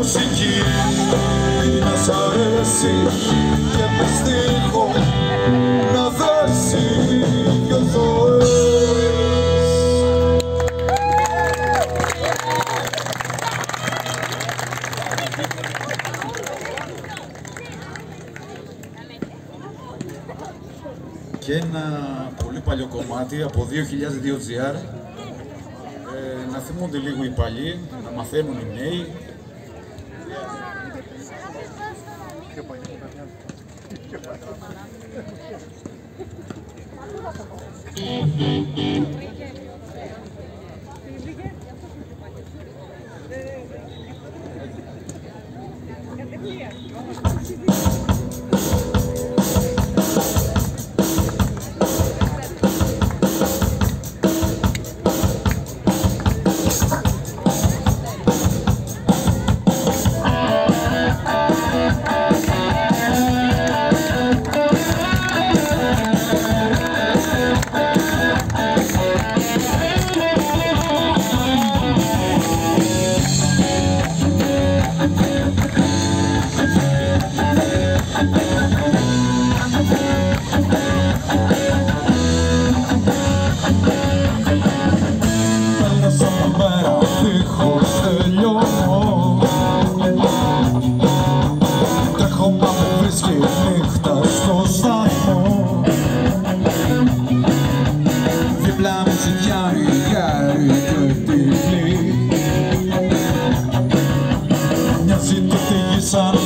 μουσική να σ' αρέσει και με στίχο να δέσει δυο ζωές. Και ένα πολύ παλιό κομμάτι από 2002 GR, να θυμούνται λίγο οι παλιοί, να μαθαίνουν οι νέοι. Δίπλα μου ζητιάνει χάρη και τυφλή, μοιάζει το τύχη σαν